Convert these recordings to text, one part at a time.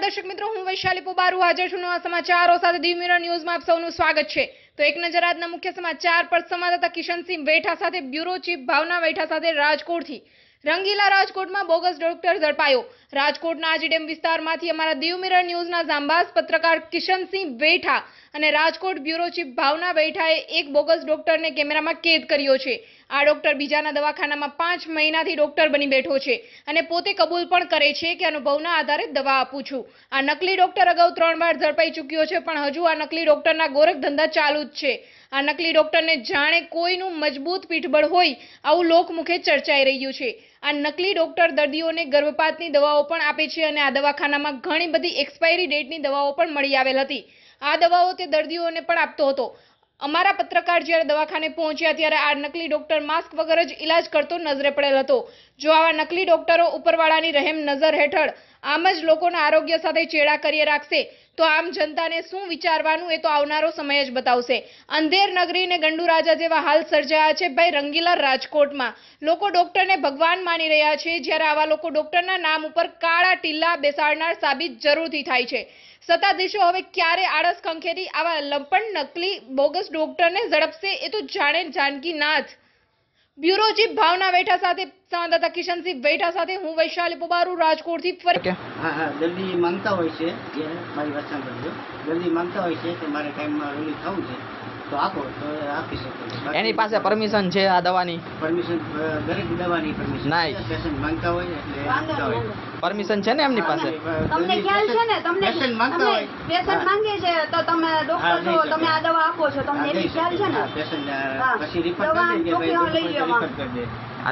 દર્શક મિત્રો, હું વૈશાલી પોબારુ હાજર છું નવા સમાચારો સાથે દીવ મિરર ન્યૂઝમાં આપ સૌનું સ્વાગત છે। તો એક નજર આજના મુખ્ય સમાચાર પર સંવાદદાતા કિશનસિંહ વેઠા સાથે બ્યુરો ચીફ ભાવના વેઠા સાથે રાજકોટથી। રંગીલા રાજકોટમાં બોગસ ડોક્ટર ઝડપાયો। રાજકોટના આજીડેમ વિસ્તારમાંથી અમારા દીવ મિરર ન્યૂઝના જાંબાઝ પત્રકાર કિશનસિંહ વેઠા અને રાજકોટ બ્યુરો ચીફ ભાવના વેઠાએ એક બોગસ ડોક્ટરને કેમેરામાં કેદ કર્યો છે। આ ડોક્ટર બીજાના દવાખાનામાં 5 મહિનાથી ડોક્ટર બની બેઠો છે અને પોતે કબૂલ પણ કરે છે કે અનુભવના આધારે દવા આપું છું। આ નકલી ડોક્ટર અગાઉ 3 વાર ઝડપાઈ ચૂક્યો છે, પણ હજુ આ નકલી ડોક્ટરના ગોરખ ધંધા ચાલુ જ છે। આ નકલી ડોક્ટરને જાણે કોઈનું મજબૂત પીઠબળ હોય આવું લોકમુખે ચર્ચાઈ રહ્યું છે। આ નકલી ડોક્ટર દર્દીઓને ગર્ભપાતની દવાઓ પણ આપે છે અને આ દવાખાનામાં ઘણી બધી એક્સપાયરી ડેટની દવાઓ પણ મળી આવેલ હતી। આ દવાઓ તે દર્દીઓને પણ આપતો હતો। અમારા પત્રકાર જ્યારે દવાખાને પહોંચ્યા ત્યારે આ નકલી ડોક્ટર માસ્ક વગર જ ઇલાજ કરતો નજરે પડેલ હતો। જો આવા નકલી ડોક્ટરો ઉપરવાળાની રહેમ નજર હેઠળ આમ જ લોકોના આરોગ્ય સાથે ચેડા કરી રાખશે તો આમ જનતાને શું વિચારવાનું એ તો આવનારો સમય જ બતાવશે। અંધેર નગરી ને ગંડુ રાજા જેવા હાલ સર્જાયા છે ભાઈ રંગીલા રાજકોટમાં। લોકો ડોક્ટરને ભગવાન માની રહ્યા છે, જ્યારે આવા લોકો ડોક્ટરના નામ ઉપર કાળા ટીલા બેસાડનાર સાબિત જરૂરથી થાય છે। સત્તાધીશો હવે ક્યારે આળસ ખંખેરી આવા લંપટ નકલી બોગસ ડોક્ટરને ઝડપશે એ તો જાણે જાનકી નાથ। બ્યુરો ચીફ ભાવના વેઠા સાથે સંવાદદાતા કિશનસિંહ વેઠા સાથે હું વૈશાલી પોબારુ રાજકોટથી ફરી। જલ્દી માંગતા હોય છે કે મારી વાત સાંભળજો, જલ્દી માંગતા હોય છે કે મારે ટાઈમમાં રિલીઝ થવું છે તો આપો તો આપી શકો। એની પાસે પરમિશન છે આ દવાની? પરમિશન દરેક દવાની પરમિશન નહીં, પેશન્ટ માંગતા હોય એટલે આપતા હોય। પરમિશન છે ને એમની પાસે? તમને ખ્યાલ છે ને, તમને પેશન્ટ માંગતા હોય, પેશન્ટ માંગે છે તો તમે ડોક્ટર છો, તમે આ દવા આપો છો, તમને એની ખ્યાલ છે ને? પેશન્ટ પછી રિપોર્ટ કરી દે કે ભાઈ રિપોર્ટ કરી દે। આ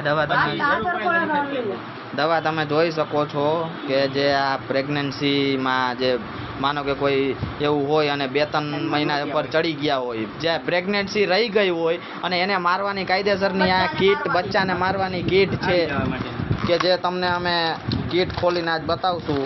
દવા તમે જોઈ શકો છો કે જે આ પ્રેગ્નન્સીમાં જે માનો કે કોઈ એવું હોય અને 2-3 મહિના ઉપર ચડી ગયા હોય, જે પ્રેગ્નન્સી રહી ગઈ હોય અને એને મારવાની કાયદેસરની આ કીટ, બચ્ચાને મારવાની કીટ છે કે જે તમને અમે કીટ ખોલીને આજ બતાવશું।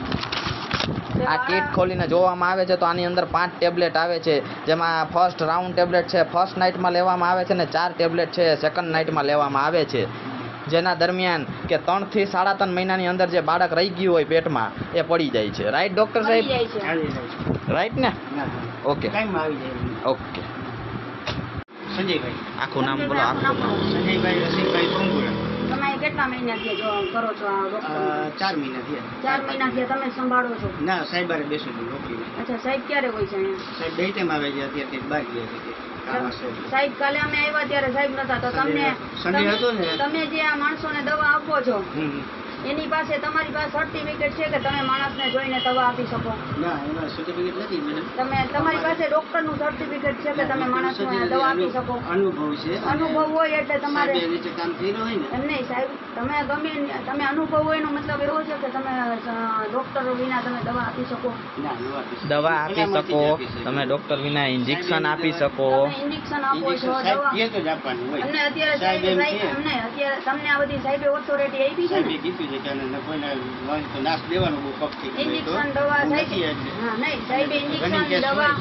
આ કીટ ખોલીને જોવામાં આવે છે તો આની અંદર 5 ટેબ્લેટ આવે છે, જેમાં ફર્સ્ટ રાઉન્ડ ટેબ્લેટ છે ફર્સ્ટ નાઇટમાં લેવામાં આવે છે ને 4 ટેબ્લેટ છે સેકન્ડ નાઇટમાં લેવામાં આવે છે, જેના દરમિયાન કે 3 થી 3.5 મહિનાની અંદર જે બાળક રહી ગયું હોય પેટમાં એ પડી જાય છે। રાઈટ ડોક્ટર સાહેબ? રાઈટ ને? Okay okay. સંજયભાઈ, આખું નામ બોલો, આખું નામ? સંજયભાઈ રસિકભાઈ પંગુરા। તમે કેટલા મહિનાથી જો કરો છો આ ડોક્ટર? 4 મહિના થયા। 4 મહિનાથી તમે સંભાળો છો? ના, સાહેબ બારે બેસું છું નોકરીમાં। અચ્છા, સાહેબ ક્યારે હોય છે અહીંયા? સાહેબ બે ટાઈમ આવે છે, અત્યારે બહાર ગયા છે કામ હશે। સાહેબ કાલે અમે આવ્યા ત્યારે સાહેબ નતા, તો તમને સંડે હતો ને, તમે જે આ માણસોને દવા આપો છો એની પાસે તમારી પાસે સર્ટિફિકેટ છે કે તમે માણસને જોઈને દવા આપી શકો? ના, એમાં સર્ટિફિકેટ નથી મેડમ। તમે તમારી પાસે ડોક્ટરનું સર્ટિફિકેટ છે કે તમે માણસને દવા આપી શકો? અનુભવ છે, અનુભવ હોય એટલે તમારે સાહેબ નીચે કામ કર્યું હોય ને એમ નહીં સાહેબ, તમે અનુભવ હોય એનો મતલબ એવો છે કે તમે ડોક્ટર વિના તમે દવા આપી શકો? ના, ન આપી શકો। દવા આપી શકો તમે, ડોક્ટર વિના ઇન્જેક્શન આપી શકો? તમે ઇન્જેક્શન આપો છો, સાહેબ દવા કહે તો જ આપવાનું હોય। અમને અત્યારે સાહેબ એમ કહે। અમને અત્યારે તમને આ બધી સાહેબે ઓથોરિટી આપી છે સાહેબે ને? કીધું છે કે આને કોઈને વાંધો તો નાશ દેવાનો બહુ પક્ષી ઇન્જેક્શન દવા સાહેબ, હા નહીં સાહેબે ઇન્જેક્શન દવા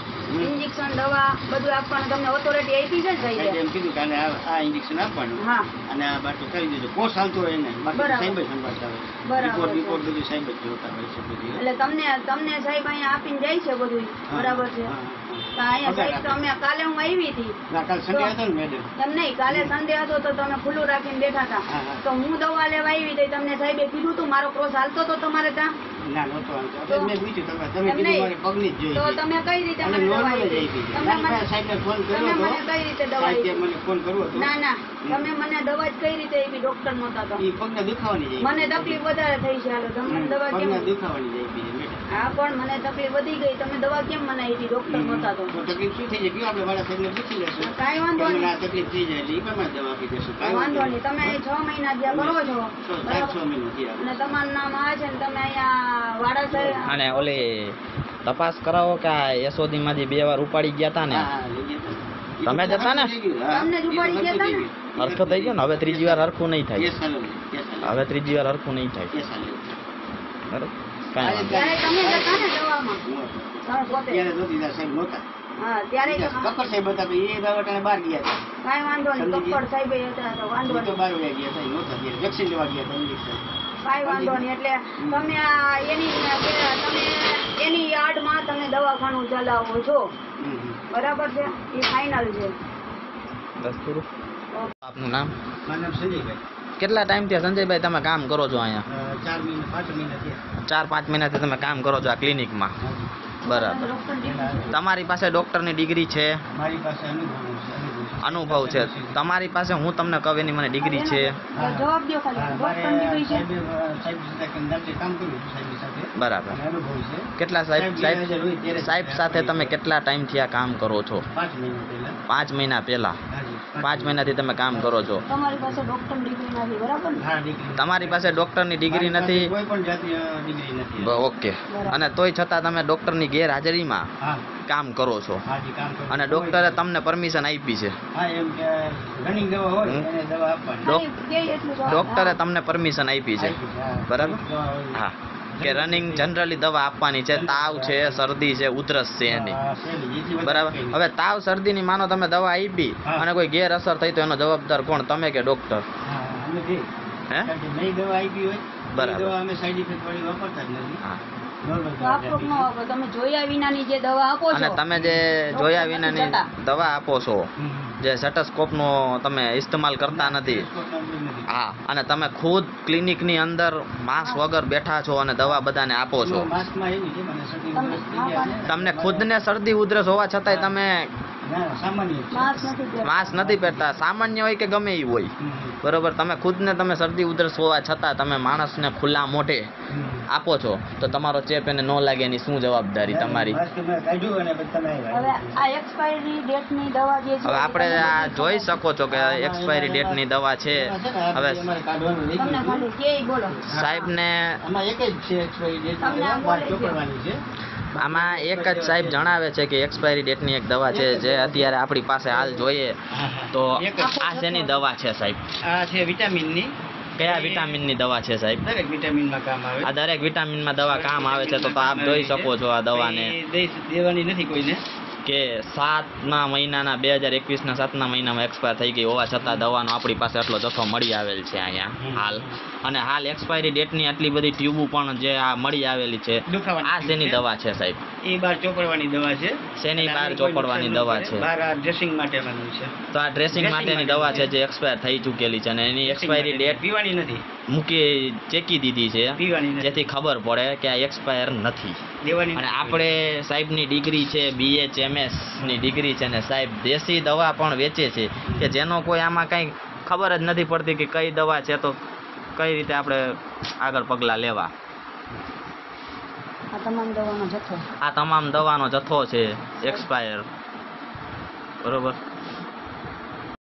બધું આપવાનું તમને ઓથોરિટી આપી છે ને સાહેબ સાહેબે? એમ કીધું કે આને આ ઇન્જેક્શન આપવાનું હા અને આ બાટલો કરી દેજો, કોર્સ હાલતો હોય ને બાકી બરાબર. સાહેબ જ સંભાળતા હોય। બરાબર છે. રિપોર્ટ બધું સાહેબ જ જોતા હોય છે બધું। એટલે તમને સાહેબ અહીંયા આપીને જાય છે બધું? બરાબર છે। તો અહીંયા સાહેબ તો અમે કાલે હું આવી હતી, ના, કાલ સંડે હતો ને મેડમ? એમ નહીં, કાલે સન્ડે હતો તો તમે ખુલ્લું રાખીને બેઠા હતા, તો હું દવા લેવા આવી હતી, તમને સાહેબે કીધું તું મારો ક્રોસ હાલતો તો તમારે ત્યાં? ના, નહોતો હાલતો। એટલે મેં પૂછ્યું તમે એમ કીધું નહીં. મારે પગની જ તો જોઈએ તમે કઈ રીતે અને મને દવા નોર્મલ જ આપી? આપી છે। તમે મને સાહેબને ફોન તમે કર્યો મને હતો, કઈ રીતે દવા સાહેબે આપી? મને ફોન કર્યો હતો। ના ના, તમે મને દવા જ કઈ રીતે આપી? ડોક્ટર નહોતા તો? એ પગને દુખાવાની જ મને આપી તકલીફ વધારે થઈ છે, હાલો તમે મને દવા કેમ? પગને દુખાવાની જ આપી છે મેડમ। હા પણ મને તકલીફ વધી ગઈ, તમે દવા કેમ મને આપી? ડોક્ટર નહોતા તો? તો તકલીફ શું થઈ જાય કયો આપણે વાળા સાહેબને પૂછી લેશું, કાંઈ વાંધો તમને નહીં, આ તકલીફ થઈ જાય એટલે એ પ્રમાણે દવા આપી દેશું। કાંઈ વાંધો નહીં, તમે અહીં 6 મહિના જ્યાં કરો છો 6 મહિના થયા। અને તમારું નામ આ છે ને તમે અહીંયા વાડા અને ઓલી તપાસ કરાવો કે આ યશોદી માંથી 2 વાર ઉપાડી ગયા હતા ને? હા, લઈ ગયા હતા। તમે જતા ને? તમને જ ઉપાડી ગયા હતા ને? હરખું થઈ ગયું ને? હવે 3જી વાર હરખું નહીં થાય, Yes, hello. Yes, hello. હવે 3જી વાર હરખું નહીં થાય, Yes, hello. બરાબર? કાંઈ વાંધો ત્યારે તમે જતા ને દવામાં? તમે પોતે? ત્યારે જોતીદાર સાહેબ નહોતા, હા ત્યારે કપર સાહેબ હતા તો એ દવાખાને બહાર ગયા હતા। કાંઈ વાંધો નહીં, કપડ સાહેબ હતા તો વાંધો એ તો નહીં। 12 વાગ્યા ગયા હતા, એ નહોતા ત્યારે વેક્સિન લેવા ગયા હતા ઇન્જેક્શન। કાંઈ વાંધો નહીં. એટલે તમે આ તમે એની યાર્ડમાં તમે દવાખાનું ચલાવો છો, બરાબર છે? એ ફાઇનલ છે. બસ પૂરું. આપનું નામ? મારું નામ સંજયભાઈ. કેટલા ટાઈમથી સંજયભાઈ તમે કામ કરો છો અહીંયા? 4 મહિના 5 મહિના થયા. 4-5 મહિનાથી તમે કામ કરો છો આ ક્લિનિકમાં, બરાબર. તમારી પાસે ડૉક્ટરની ડિગ્રી છે? મારી પાસે અનુભવ છે. તમારી પાસે હું તમને કહું એની મને ડિગ્રી છે? જવાબ દો ખાલી. ડોક્ટરની ડિગ્રી છે? કામ કર્યું સાહેબ સાથે. બરાબર. અને અનુભવ છે. કેટલા સાહેબ સાથે તમે કેટલા ટાઈમથી આ કામ કરો છો? 5 મહિના પહેલા. 5 મહિના પહેલા. હાજી. 5 મહિનાથી તમે કામ કરો છો. તમારી પાસે ડોક્ટરની ડિગ્રી નથી, બરાબર ને? હા, ડિગ્રી. તમારી પાસે ડૉક્ટરની ડિગ્રી નથી? કોઈ પણ જાતની ડિગ્રી નથી. ઓકે. અને તોય છતાં તમે ડૉક્ટરની ગેરહાજરીમાં હા, કામ કરો છો હાજી, કામ કરું. અને ડૉક્ટરે તમને પરમિશન આપી છે? હા, એમ કે રનિંગ દવા હોય એને દવા આપવાની. ડોક- એટલું જવાબ. ડૉક્ટરે તમને પરમિશન આપી છે, હા. બરાબર? દવા હોય. હા, કે રનિંગ જનરલી દવા આપવાની છે. તાવ છે, શરદી છે, ઉધરસ છે એની, હા, સહેલી. એથી વધારે બરાબર. કંઈ નહીં. હવે તાવ શરદીની માનો તમે દવા આપી હા. અને કોઈ ગેરઅસર થઈ તો એનો જવાબદાર કોણ, તમે કે ડૉક્ટર? હા, અમે બે. હે? કારણ કે નવી દવા આપી હોય બરાબર. એ દવા અમે સાઈડ ઇફેક્ટ વાળી વાપરતા જ નથી. હા. નોર્મલ તો આપો કે ન આપો? તમે જોયા વિનાની જે દવા આપો છો, અને તમે જે જોયા નથી વિનાની જતા. દવા આપો છો, જે સ્ટેથોસ્કોપનો તમે ઇસ્તેમાલ કરતા નથી, હા, અને તમે ખુદ ક્લિનિકની અંદર માસ્ક વગર બેઠા છો અને દવા બધાને આપો છો. માસ્કમાં એવું છે મને શરદી તમે ઉધરસ થઈ ગયા છે. તમને ખુદને શરદી ઉધરસ હોવા છતાંય તમે ના, સામાન્ય જ છે. માસ્ક નથી પહેરતા. માસ્ક નથી પહેરતા, સામાન્ય હોય કે ગમે એ હોય, બરોબર. તમે ખુદને તમે શરદી ઉધરસ હોવા છતાં તમે માણસને ખુલ્લા મોઢે આપો છો તો તમારો ચેપ એને ન લાગે એની શું જવાબદારી તમારી? માસ્ક મેં કાઢ્યું અને પછી તમે આવ્યા. હવે આ એક્સપાયરી ડેટની દવા જે છે, હવે આપણે આ જોઈ શકો છો કે એક્સપાયરી ડેટની દવા છે. હવે અમારે કાઢવાનું રહી તમને ગયું. ખાલી કે બોલો. સાહેબને આમાં એક જ છે expiry date. તમને આ બાર બોલે છે. ચોપડવાની છે. આમાં એક જ સાહેબ જણાવે છે કે એક્સપાયરી ડેટની એક દવા છે જે અત્યારે આપણી પાસે હાલ જોઈએ તો એક જ. આ શેની દવા છે સાહેબ? આ છે વિટામિનની. કયા વિટામિનની દવા છે સાહેબ? દરેક વિટામિનમાં કામ આવે. આ દરેક વિટામિનમાં દવા કામ આવે છે તો આપ જોઈ શકો છો આ દવાને દેવાની નથી કોઈને. કે 7મા મહિનાના 2021ના 7મા મહિનામાં એક્સપાયર થઈ ગઈ હોવા છતાં દવાનો આપણી પાસે એટલો જથ્થો મળી આવેલ છે અહીંયા હાલ. અને હાલ એક્સપાયરી ડેટની આટલી બધી ટ્યુબો પણ જે આ મળી આવેલી છે, દુખાવાની આ શેની દવા છે સાહેબ? એ બાર ચોપડવાની દવા છે. શેની અને બહાર આની કોઈ ચોપડવાની નુકસાન દવા ન છે? કરે. બહાર આ ડ્રેસિંગ માટેનું છે. તો આ ડ્રેસિંગ માટેની દવા છે જે એક્સપાયર થઈ ચૂકેલી છે અને એની એક્સપાયરી ડેટ પીવાની નથી. મૂકી ચેકી દીધી છે પીવાની નથી. જેથી ખબર પડે કે આ એક્સપાયર નથી. દેવાની અને નથી. આપણે સાહેબની ડિગ્રી છે BHMS ની ડિગ્રી છે ને સાહેબ દેશી દવા પણ વેચે છે કે જેનો કોઈ આમાં કંઈ ખબર જ નથી પડતી કે કઈ દવા છે તો કઈ રીતે આપણે આગળ પગલાં લેવા. આ તમામ દવાનો જથ્થો. આ તમામ દવાનો જથ્થો છે એક્સપાયર, બરોબર.